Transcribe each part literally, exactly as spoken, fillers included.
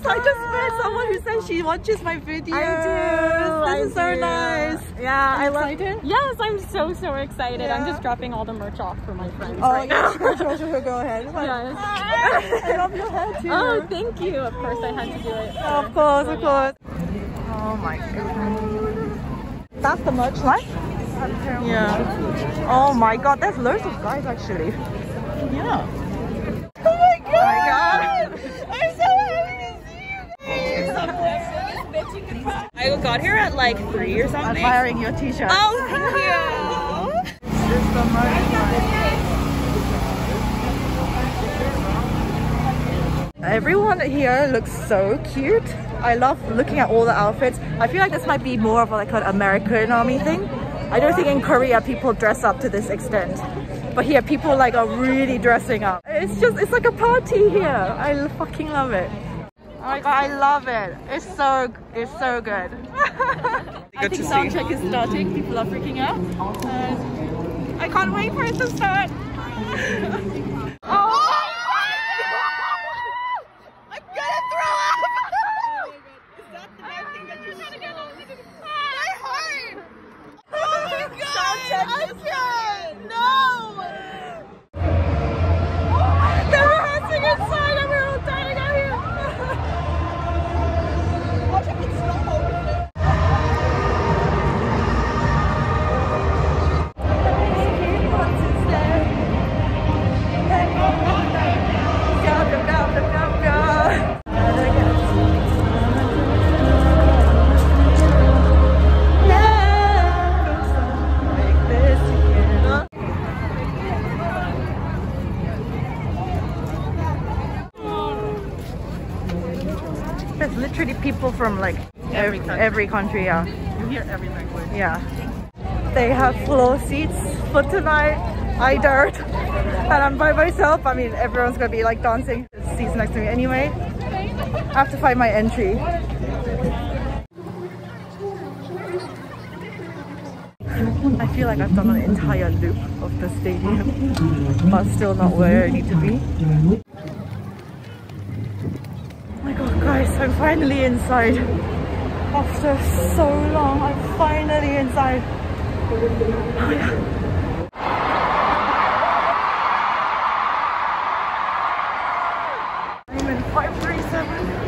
I just met someone who said she watches my videos. I do. This is I so do. nice. Yeah, Are you I love excited? Yes, I'm so so excited. Yeah. I'm just dropping all the merch off for my friends. Oh, right yeah, now. sure, sure, sure, go ahead. Yes. I love your hair too. Oh, thank you. Of course, I had to do it. Oh, of course, of course. Oh my god. That's the merch line? Yeah. Oh my god, there's loads of guys actually. Yeah. Oh my god! Oh my god. I'm so happy to see you guys. I got here at like three or something. Admiring your t-shirt. Oh, thank you. This is the merch line. Everyone here looks so cute. I love looking at all the outfits. I feel like this might be more of like an American army thing. I don't think in Korea people dress up to this extent. But here people like are really dressing up. It's just, it's like a party here. I fucking love it. Oh my god, I love it. It's so, it's so good. I think sound check is starting. People are freaking out. And I can't wait for it to start. Oh! There's literally people from like every country, every country yeah. You hear every language. Yeah. They have floor seats for tonight. I don't. And I'm by myself. I mean, everyone's gonna be like dancing. There's seats next to me anyway. I have to find my entry. I feel like I've done an entire loop of the stadium, but still not where I need to be. Oh my god, guys, I'm finally inside. After so long, I'm finally inside. Oh my god. I'm in five three seven.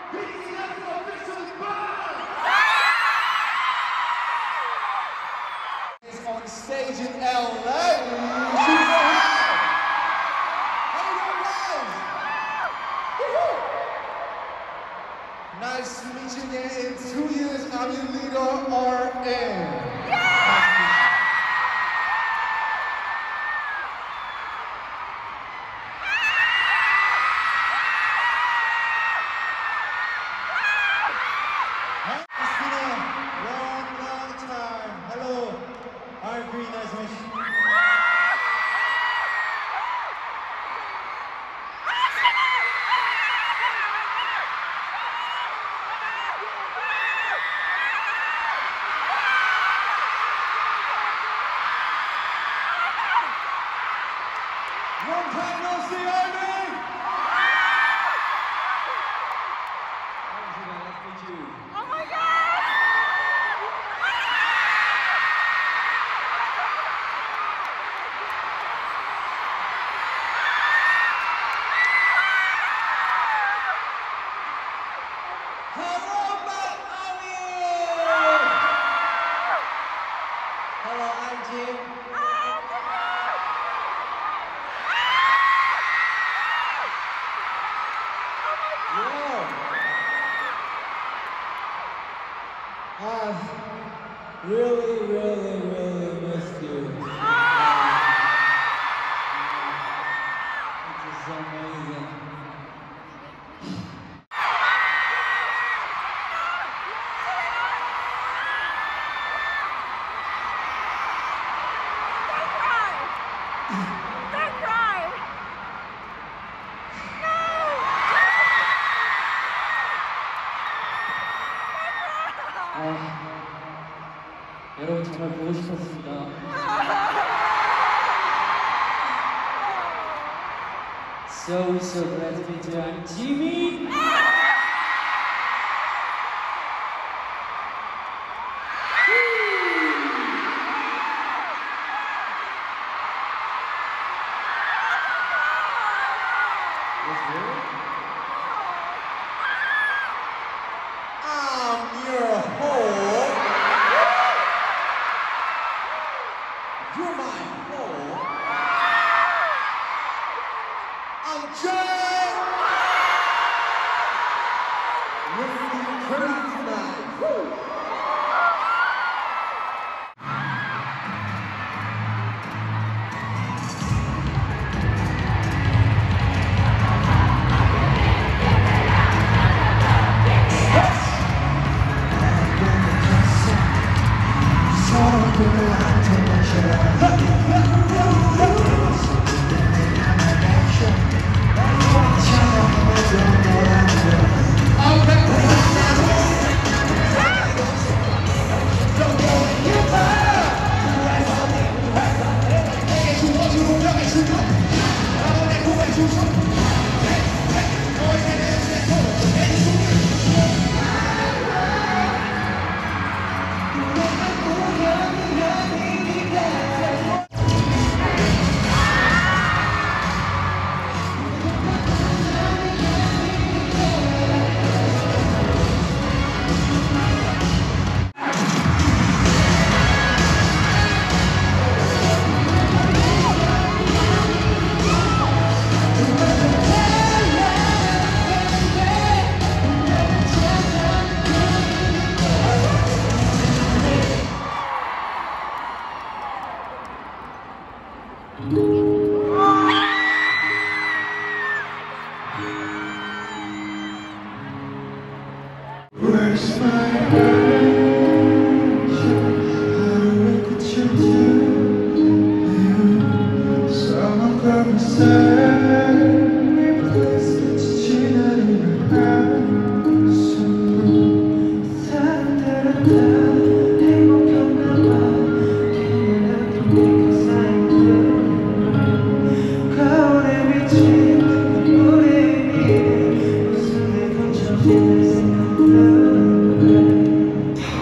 On stage in L A. Nice to meet you again. In two years, I'm your leader, R N. It's been a long, long time. Hello, R Green, nice to meet you. Long time no see, Ivy! Nice to meet you. Oh my god! Hello, Matt Ivy! Hello, I'm Jim. I've really, really, really missed you. It's just amazing. Don't cry! 아, 여러분 정말 보고 싶었습니다. So, so glad to meet you. I'm Jimmy! I'm your whore. You're my whore. I'm Jay. We're feeling crazy tonight. Woo. Where's my angel? How do I get you to you? Someone come inside me, please. 지나는 한숨 따라따라따 행복했나봐. 그냥 네가 사이드 거울에 비친 우리 미래 웃음에 감춰지는 생각들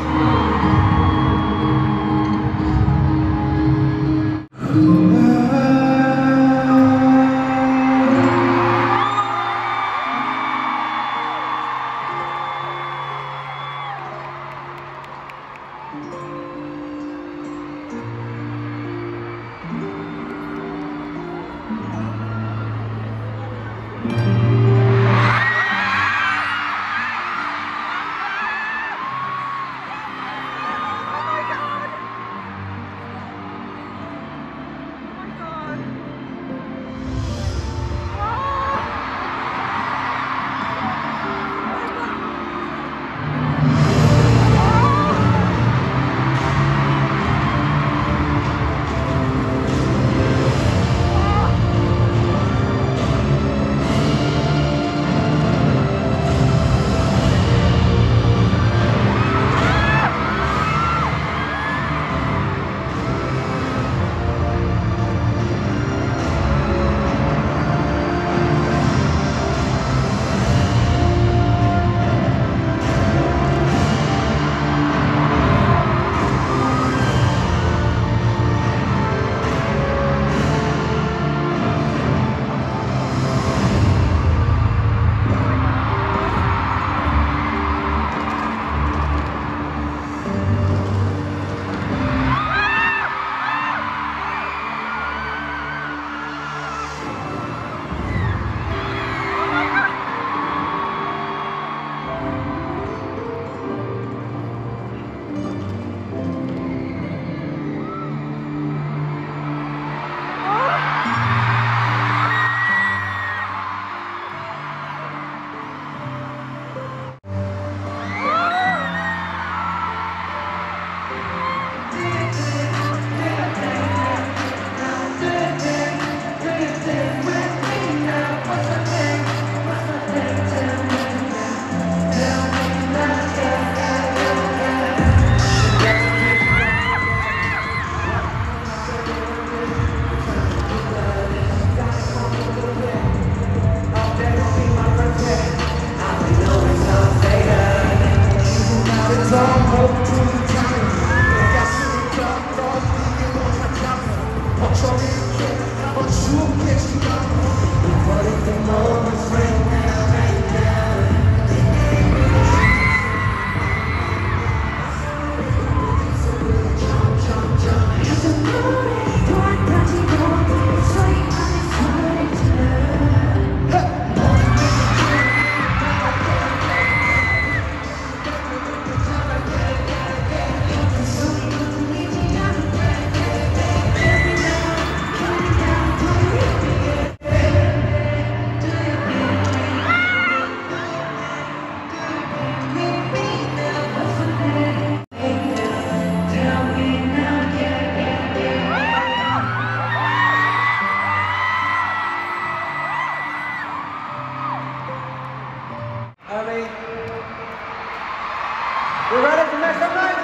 You ready to make some noise?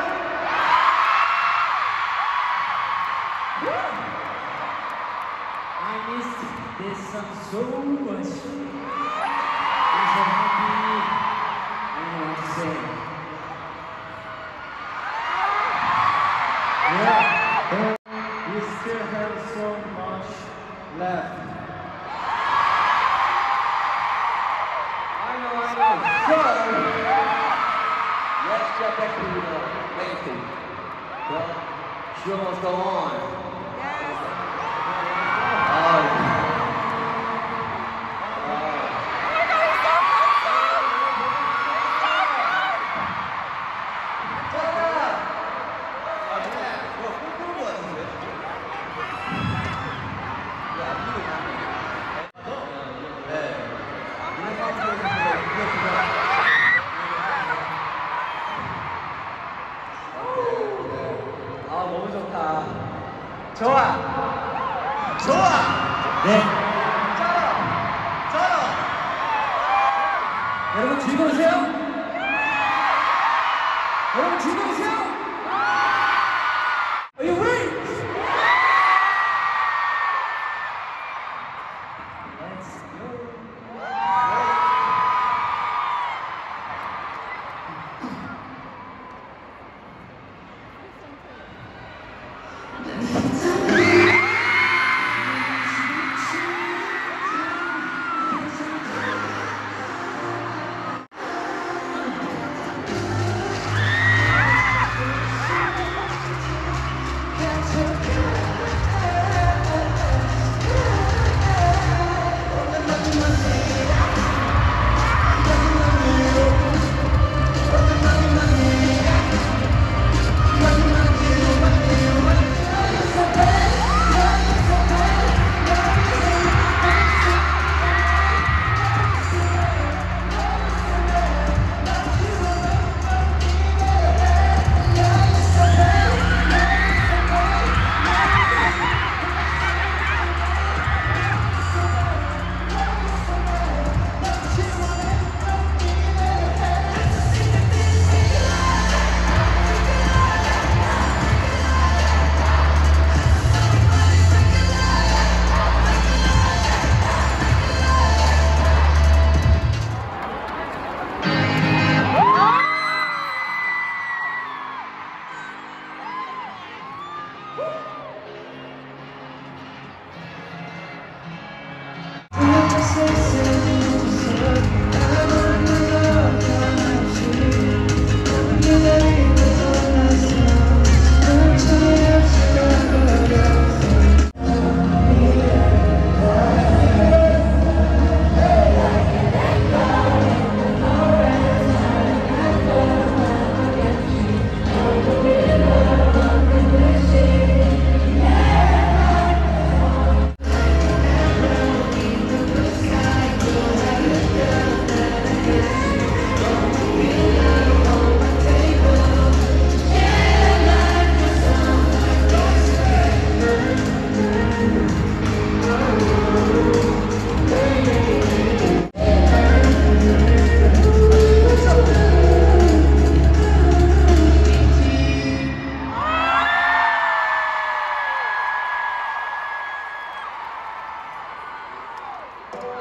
I missed this song so much. I'm so happy. I don't know what to say. Yeah, we still have so much left. I know, I know. So, let's get back to the main thing. The show must go on. 좋아! 좋아! 네. 쩔어! 쩔어! 여러분 즐거우세요? 여러분 즐거우세요? Are you ready? Let's go!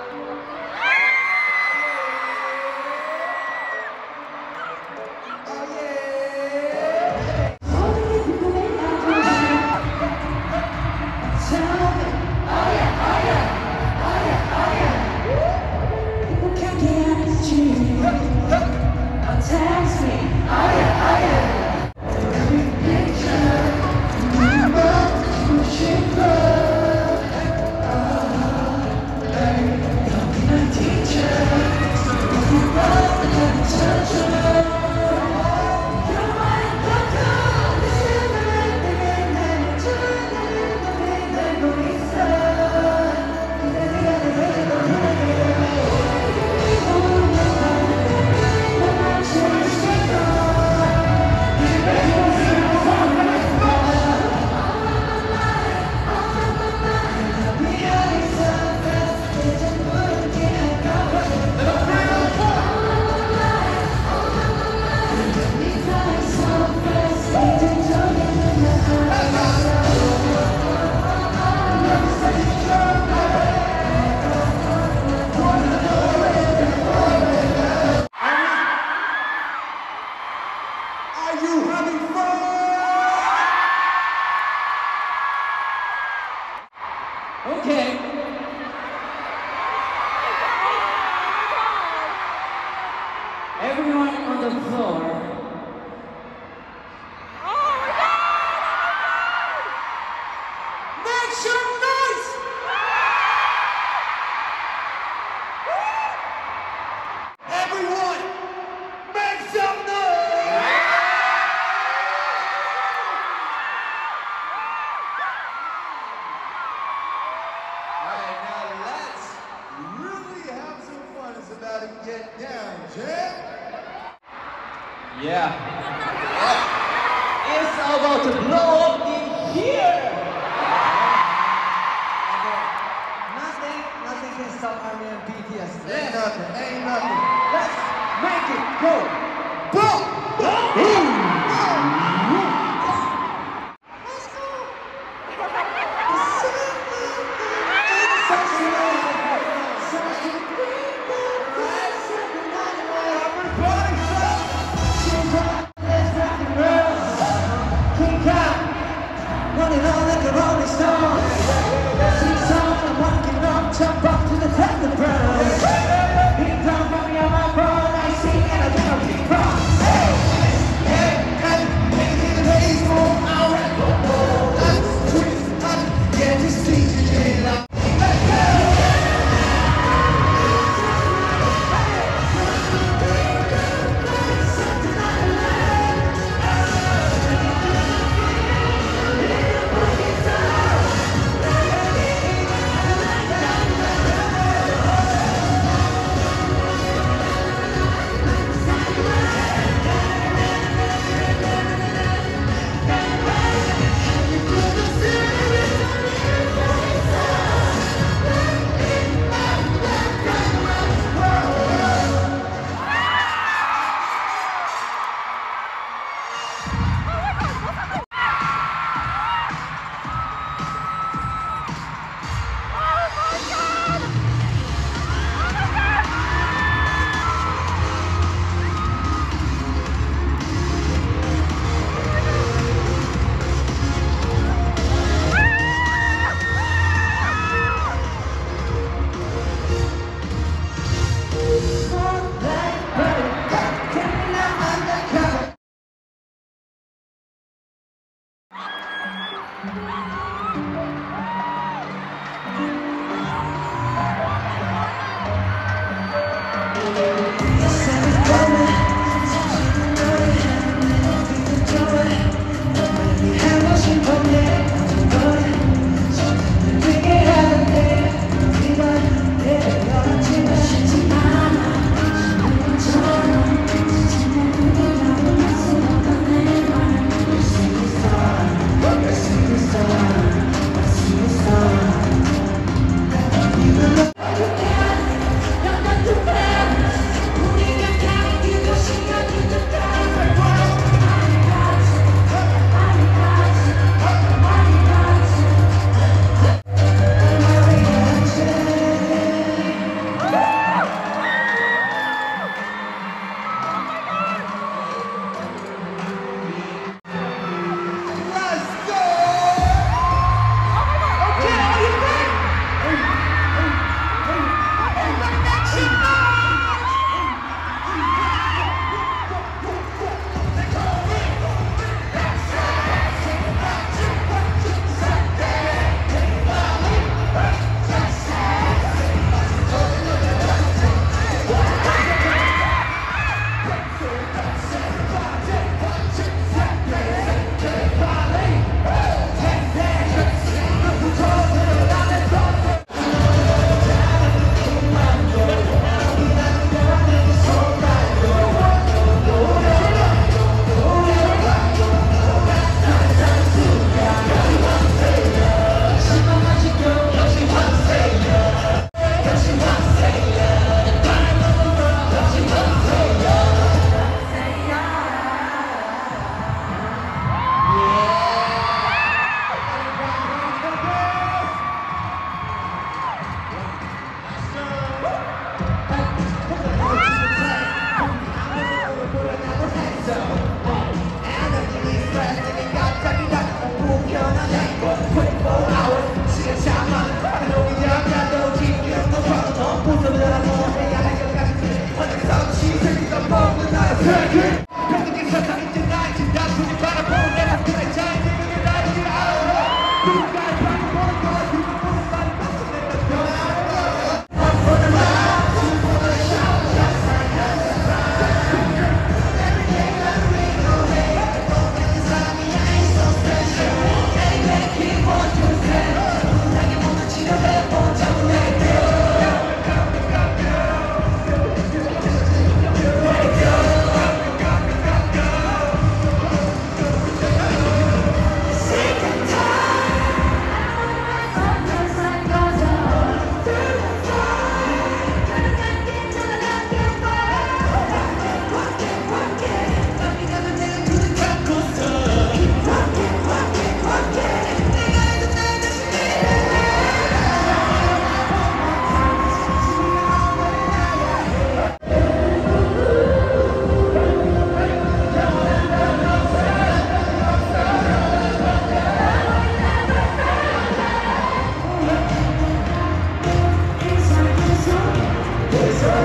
Okay. Everyone on the floor. Make some noise! Everyone, make some noise! Alright, now let's really have some fun. It's about to get down, Jam. Yeah. It's about to blow up in here. Nothing, nothing can stop Army and B T S. Ain't nothing, ain't nothing. Let's make it go. Boom! Boom! Running on like a rolling stone. Sing song, I'm walking up, jump up to the top of the ground. Beat down from me on my phone, I sing and I think I'll keep on. Hey, hey, hey,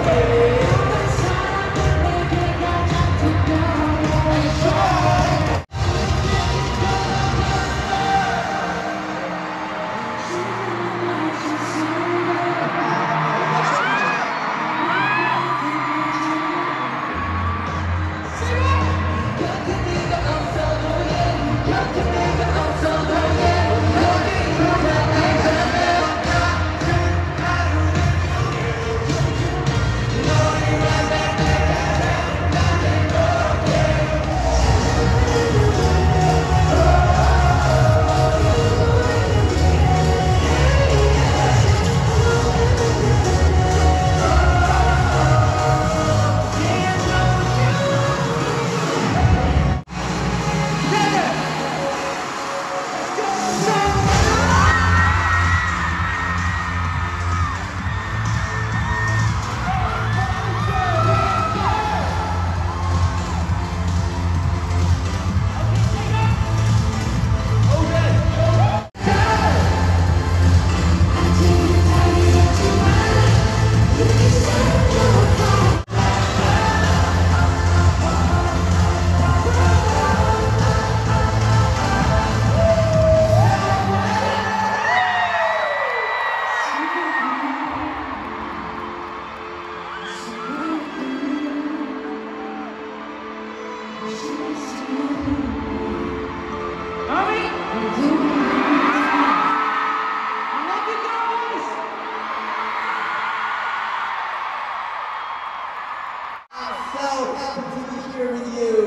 So happy to be here with you.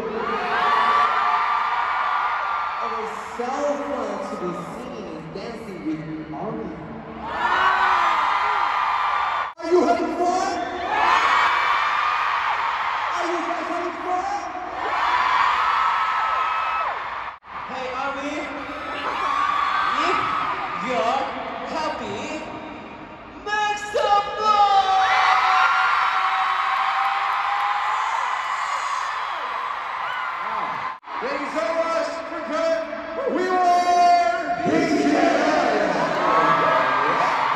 It was so fun to be singing and dancing with Army. Are you having fun? Are you guys having fun? Hey Army, if you're happy, make some noise! Thank you so much for coming. We were B T S.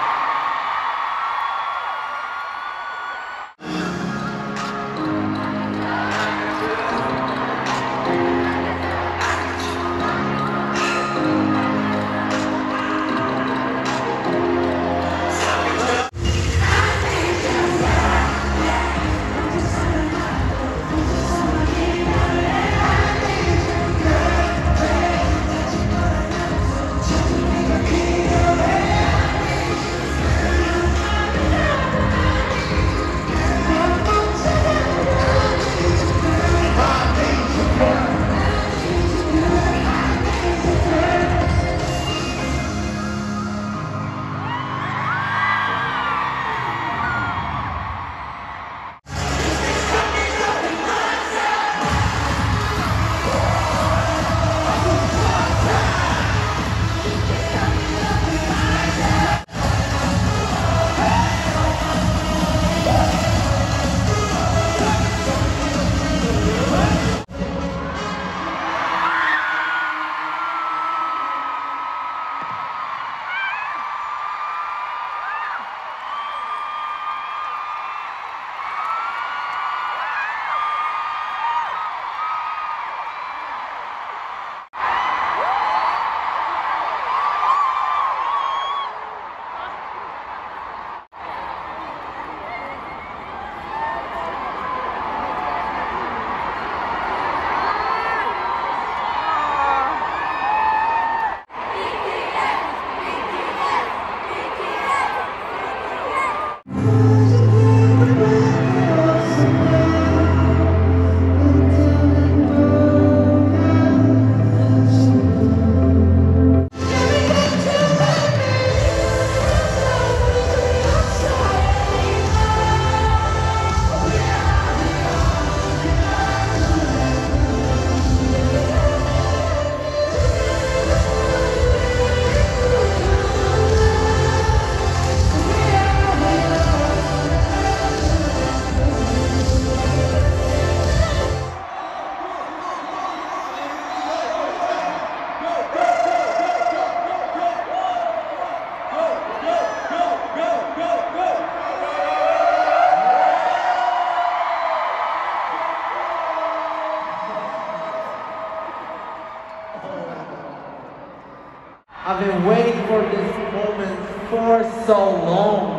so long.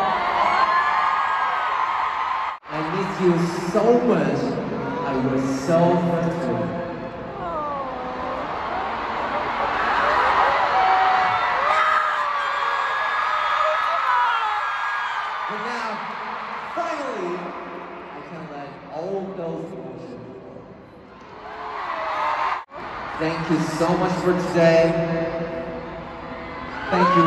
I miss you so much. I was so grateful. But now, finally, I can let all those emotions go. Thank you so much for today. Thank you.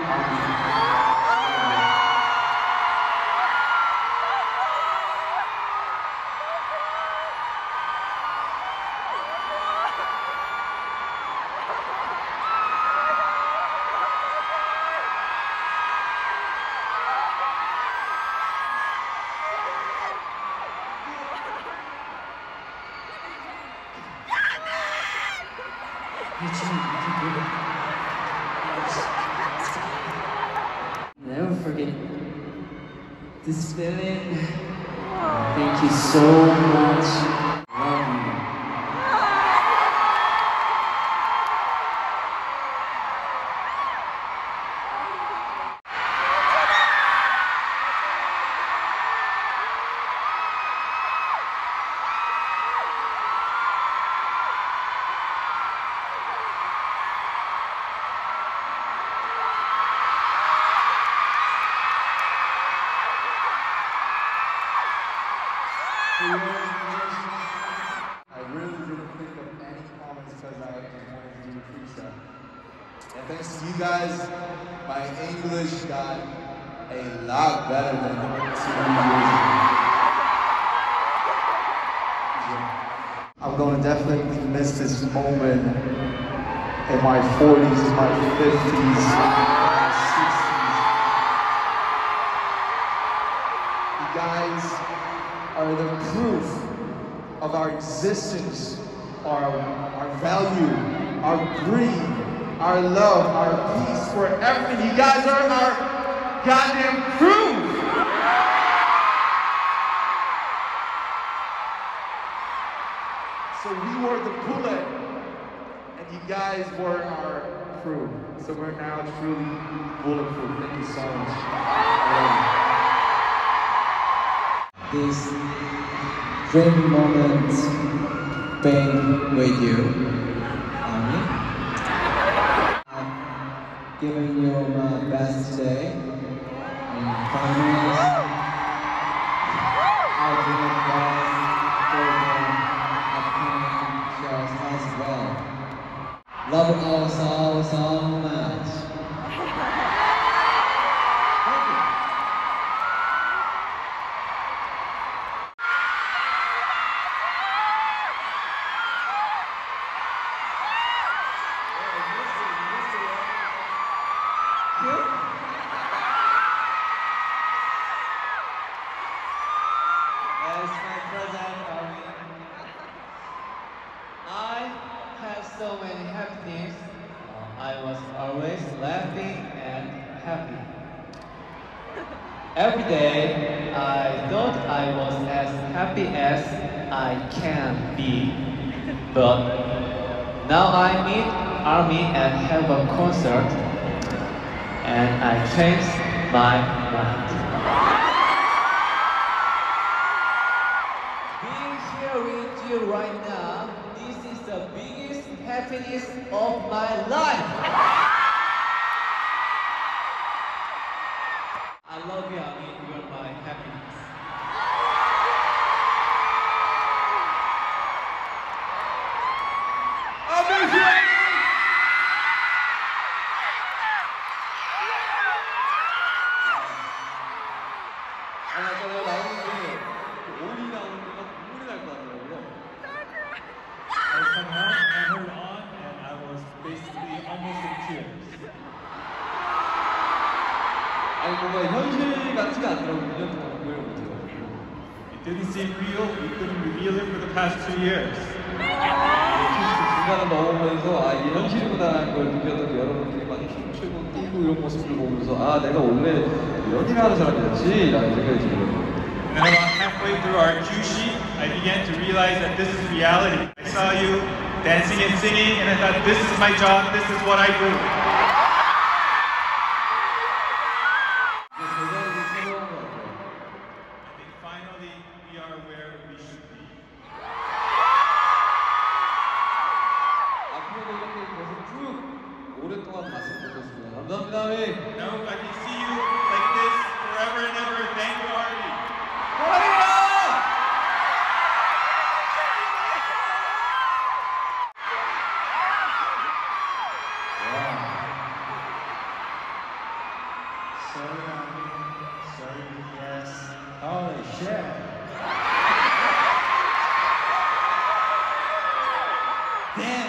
Never forget this feeling. Thank you so much. Love you. I really didn't think of any comments because I just wanted to do freestyle. And thanks to you guys, my English got a lot better than two years ago. I'm going to definitely miss this moment in my forties, my fifties, my sixties. You guys are the proof of our existence, our, our value, our greed, our love, our peace, for everything. You guys are our goddamn proof! So we were the bullet, and you guys were our crew. So we're now truly bulletproof. Thank you so much. This dream moment being with you, Ami. I'm giving you my best today, and promise I'll do my best for the upcoming shows as well. Love you all so, so much. As my present, Army. I have so many happiness. Uh, I was always laughing and happy. Every day, I thought I was as happy as I can be. But now I meet Army and have a concert, and I changed my mind. Being here with you right now, this is the biggest happiness of my life. I love you, Ami. You are my happiness. 아, 아까 내가 나오는데 올이 나오는 데가 눈물이 날 것 같더라고요. I somehow I heard on and I was basically almost in tears. 아니 뭔가 현실 같지가 않더라고요. 일 년 동안 공부를 못해가지고. It didn't seem real. We couldn't reveal it for the past two years. 중간을 넘어오면서 아 이게 현실이구나라는 걸 느꼈던 게 여러분들이 막 춤추고 뛰고 이런 모습을 보면서 아 내가 원래 연기를 하는 사람이었지 라는 생각이 들더라고요. And then about halfway through our cue sheet, I began to realize that this is reality. I saw you dancing and singing, and I thought, this is my job, this is what I do. Jet. Damn.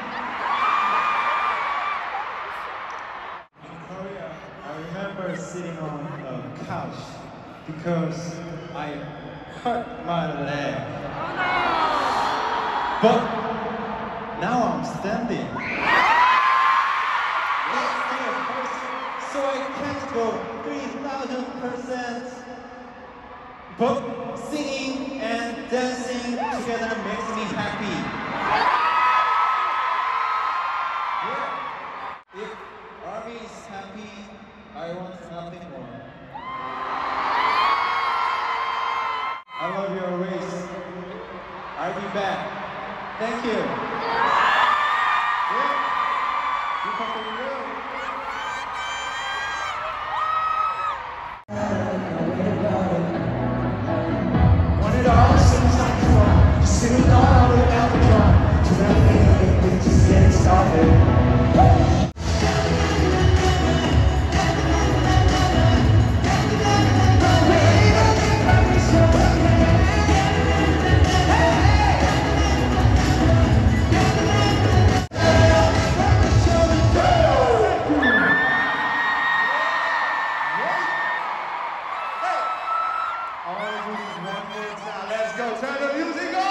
In Korea, I remember sitting on a couch because I hurt my leg. But now I'm standing. Let's say a person, so I can't go three thousand percent. But singing and dancing together makes me happy. Yeah. If Army is happy, I want nothing more. I love your race. I'll be back. Thank you. Yeah. You come to the room. Want it all, seems like fun. Just sitting all without the drum. To that feeling, just getting started. All this one more time. Let's go. Turn the music on.